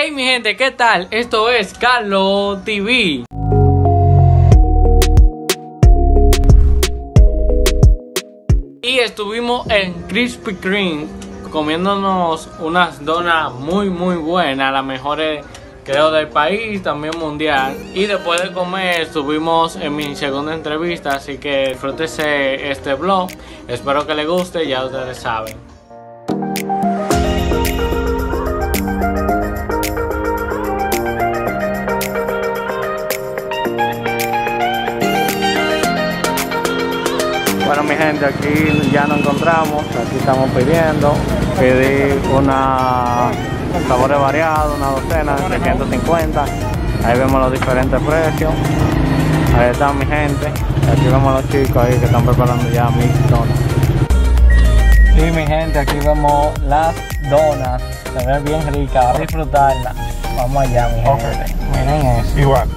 Hey mi gente, ¿qué tal? Esto es Carlos TV. Y estuvimos en Krispy Kreme comiéndonos unas donas muy buenas, las mejores creo del país, también mundial. Y después de comer estuvimos en mi segunda entrevista, así que disfrútese este vlog. Espero que les guste, ya ustedes saben. Bueno mi gente, aquí ya nos encontramos, aquí estamos pidiendo, pedí una sabores variados, una docena de 350, ahí vemos los diferentes precios, ahí están mi gente, aquí vemos los chicos ahí que están preparando ya mis donas. Y mi gente, aquí vemos las donas, se ven bien ricas, a disfrutarlas, vamos allá mi gente, miren eso. Igual.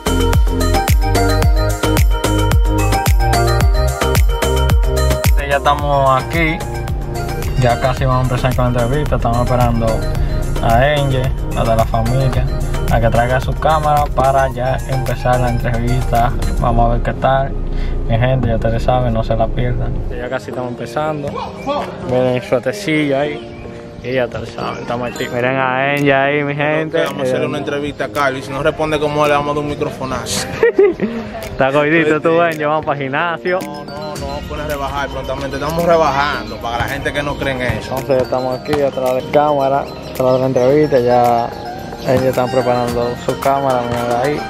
Ya estamos aquí, ya casi vamos a empezar con la entrevista, estamos esperando a Angel, la de la familia, a que traiga su cámara para ya empezar la entrevista. Vamos a ver qué tal. Mi gente, ya ustedes saben, no se la pierdan. Ya casi estamos empezando. Miren el suertecillo ahí. Y ya ustedes saben, estamos aquí. Miren a Angel ahí, mi gente. Vamos a hacerle una entrevista a Carlos y si no responde como le damos de un microfonazo. Está gordito tú, Angel, vamos para el gimnasio. No puedes rebajar prontamente, estamos rebajando para la gente que no cree en eso. Entonces estamos aquí atrás de cámara, atrás de la entrevista, ya ellos están preparando su cámara, miren ahí.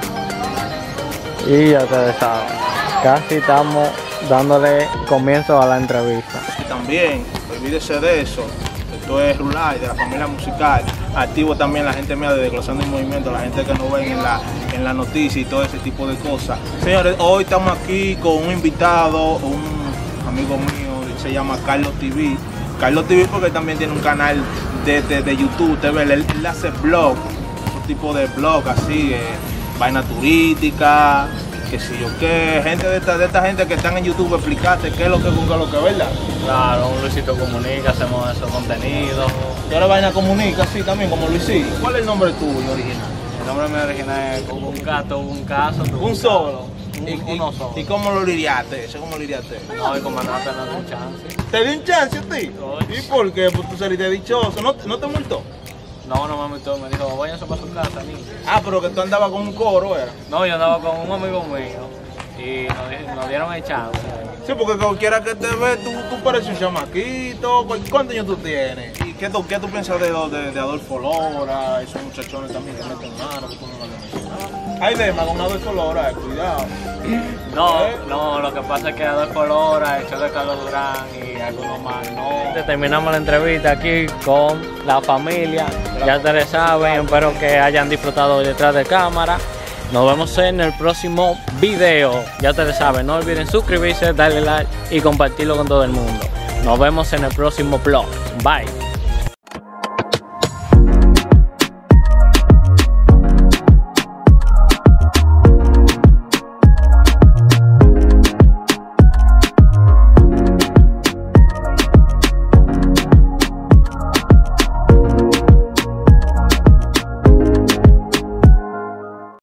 Y ya ustedes saben, casi estamos dándole comienzo a la entrevista. Y también, olvídese de eso, esto es Rulay, de la familia musical, activo también la gente mía de Desglosando el Movimiento, la gente que nos ven en la noticia y todo ese tipo de cosas. Señores, hoy estamos aquí con un invitado, un amigo mío, se llama Carlos TV. Carlos TV porque también tiene un canal de YouTube, usted ve, él hace blog, un tipo de blog así, vaina turística, que si yo qué, gente de esta gente que están en YouTube, explicarte qué es lo que busca, lo que es, ¿verdad? Claro, un Luisito Comunica, hacemos esos contenidos. Y ahora vaina comunica, así también como Luisito. ¿Cuál es el nombre tuyo original? El nombre mío original es con un gato, un caso. Un solo. Uno solo. ¿Y cómo lo liriaste? ¿Cómo lo liriaste? No, el comandante no da un chance. ¿Te dio un chance a ti? ¿Y por qué? Pues tú saliste dichoso. ¿No te multó? No me multó, me dijo, váyanse para su casa, niño. Ah, pero que tú andabas con un coro, ¿era? No, yo andaba con un amigo mío y nos dieron el chance. Sí, porque cualquiera que te ve, tú pareces un chamaquito. ¿Cuántos años tú tienes? ¿Y qué tú piensas de Adolfo Lora? Esos muchachones también que meten mano, que tú no lo mencionas. Hay demás con Adolfo Lora, cuidado. No, lo que pasa es que Adolfo Lora, el show de Carlos Durán y algunos más, no. Terminamos la entrevista aquí con la familia, ya ustedes saben, espero que hayan disfrutado detrás de cámara. Nos vemos en el próximo video, ya ustedes saben, no olviden suscribirse, darle like y compartirlo con todo el mundo. Nos vemos en el próximo vlog, bye.